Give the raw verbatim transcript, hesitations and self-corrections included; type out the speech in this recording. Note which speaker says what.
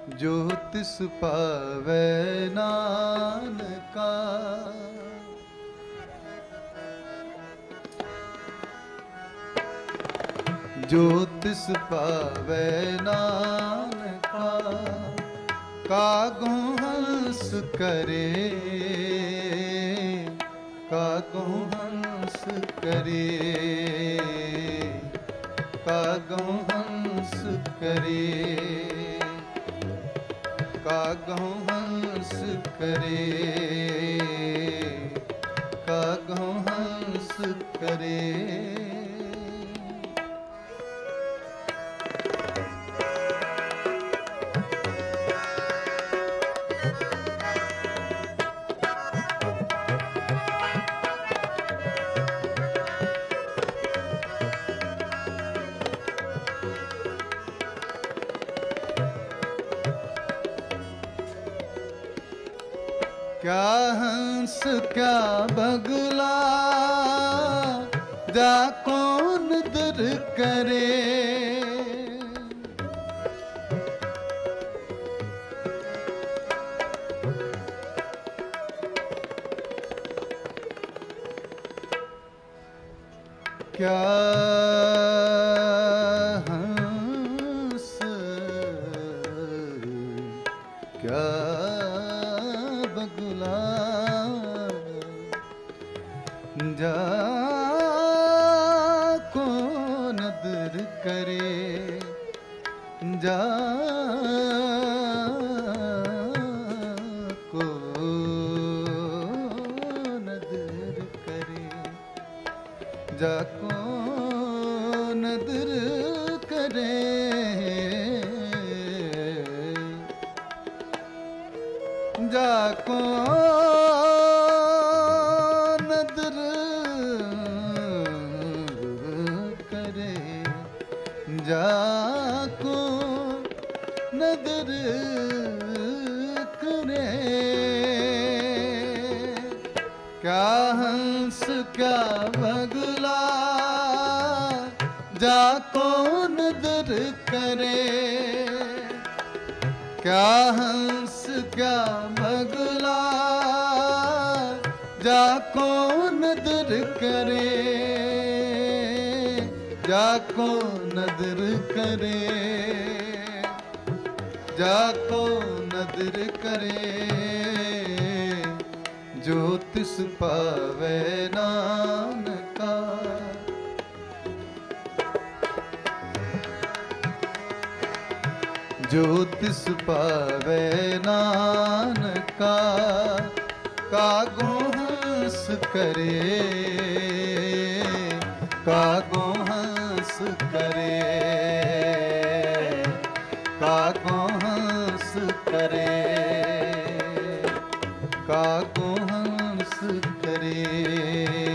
Speaker 1: जो तिस पावै नानका। जो तिस पावै नानका, कागुं हंस करे, कागुं हंस करे, कागुं हंस करे, कागुं हंस करे, कागुं हंस करे। क्या हंस क्या बगुला, जा कौन दर करे। क्या हंस क्या बगुला, जा को नदर करे, जा को नदर करे, जा को नदर करे, जाको नदर करे, जाको नदर करे। क्या हंस क्या बगुला, जाको नदर करे। क्या हंस क्या बगुला, जाको नदर करे, जाको नदर करे, जाको नदर करे। जो तिस पावै नानका, जो तिस पावै नानका, कागुं हंस करे, कागुं हंस करे, कागुं हंस करे, कागुं हंस करे।